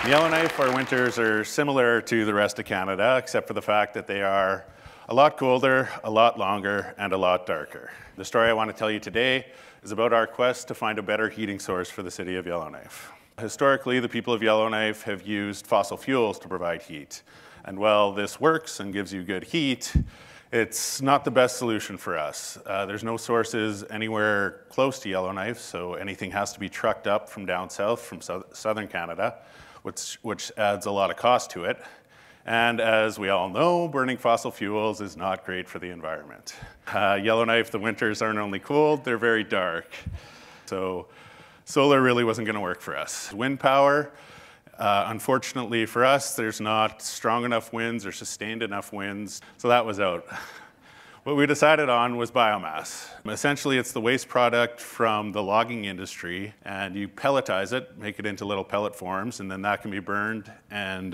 Yellowknife, our winters are similar to the rest of Canada, except for the fact that they are a lot colder, a lot longer, and a lot darker. The story I want to tell you today is about our quest to find a better heating source for the city of Yellowknife. Historically, the people of Yellowknife have used fossil fuels to provide heat. And while this works and gives you good heat, it's not the best solution for us. There's no sources anywhere close to Yellowknife, so anything has to be trucked up from down south, from southern Canada, which adds a lot of cost to it. And as we all know, burning fossil fuels is not great for the environment. Yellowknife, the winters aren't only cold, they're very dark. So solar really wasn't going to work for us. Wind power, unfortunately for us, there's not strong enough winds or sustained enough winds, so that was out. What we decided on was biomass. Essentially, it's the waste product from the logging industry, and you pelletize it, make it into little pellet forms, and then that can be burned and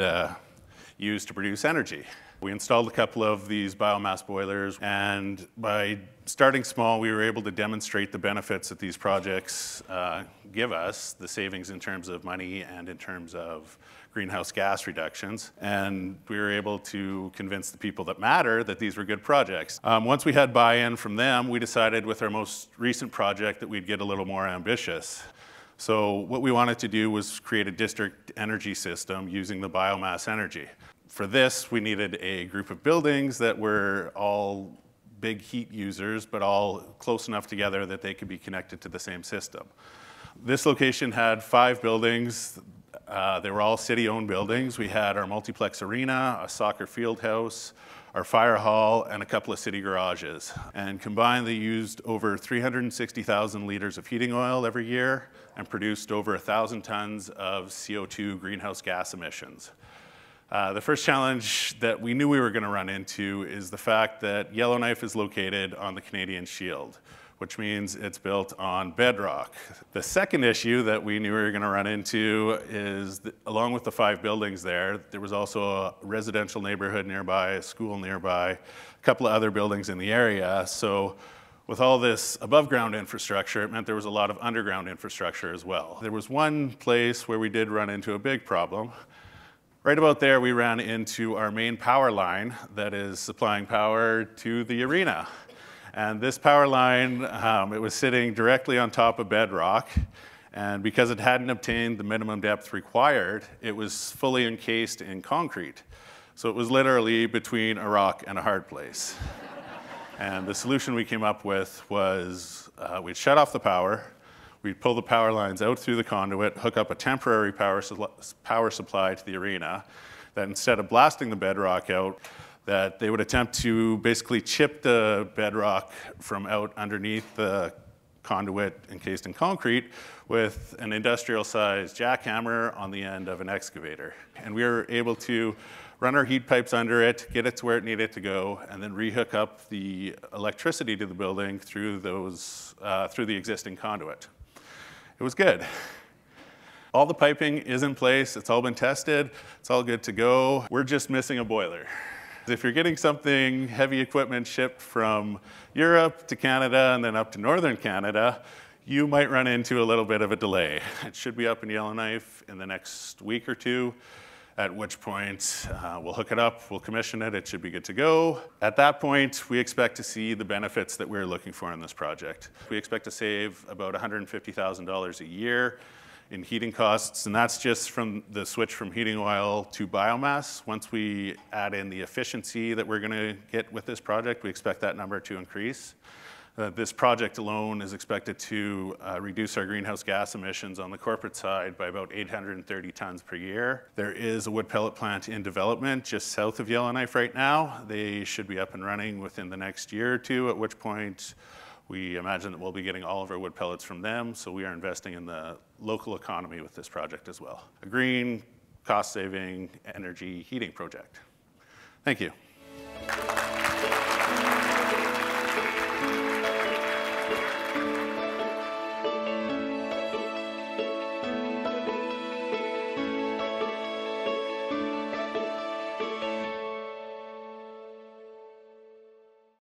used to produce energy. We installed a couple of these biomass boilers, and by starting small, we were able to demonstrate the benefits that these projects give us, the savings in terms of money and in terms of greenhouse gas reductions. And we were able to convince the people that matter that these were good projects. Once we had buy-in from them, we decided with our most recent project that we'd get a little more ambitious. So what we wanted to do was create a district energy system using the biomass energy. For this, we needed a group of buildings that were all big heat users, but all close enough together that they could be connected to the same system. This location had 5 buildings. They were all city-owned buildings. We had our multiplex arena, a soccer field house, our fire hall, and a couple of city garages. And combined, they used over 360,000 liters of heating oil every year and produced over 1,000 tons of CO2 greenhouse gas emissions. The first challenge that we knew we were going to run into is the fact that Yellowknife is located on the Canadian Shield, which means it's built on bedrock. The second issue that we knew we were going to run into is that along with the 5 buildings there was also a residential neighborhood nearby, a school nearby, a couple of other buildings in the area. So with all this above ground infrastructure, it meant there was a lot of underground infrastructure as well. There was one place where we did run into a big problem. Right about there, we ran into our main power line that is supplying power to the arena. And this power line, it was sitting directly on top of bedrock. And because it hadn't obtained the minimum depth required, it was fully encased in concrete. So it was literally between a rock and a hard place. And the solution we came up with was we'd shut off the power, we'd pull the power lines out through the conduit, hook up a temporary power supply to the arena, that instead of blasting the bedrock out, that they would attempt to basically chip the bedrock from out underneath the conduit encased in concrete with an industrial-sized jackhammer on the end of an excavator. And we were able to run our heat pipes under it, get it to where it needed to go, and then rehook up the electricity to the building through the existing conduit. It was good. All the piping is in place, it's all been tested, it's all good to go. We're just missing a boiler. If you're getting something, heavy equipment shipped from Europe to Canada and then up to northern Canada, you might run into a little bit of a delay. It should be up in Yellowknife in the next week or 2, at which point we'll hook it up, we'll commission it, it should be good to go. At that point, we expect to see the benefits that we're looking for in this project. We expect to save about $150,000 a year in heating costs, and that's just from the switch from heating oil to biomass. Once we add in the efficiency that we're going to get with this project, we expect that number to increase. This project alone is expected to reduce our greenhouse gas emissions on the corporate side by about 830 tons per year. There is a wood pellet plant in development just south of Yellowknife right now. They should be up and running within the next year or 2, at which point we imagine that we'll be getting all of our wood pellets from them, so we are investing in the local economy with this project as well. A green, cost-saving energy heating project. Thank you.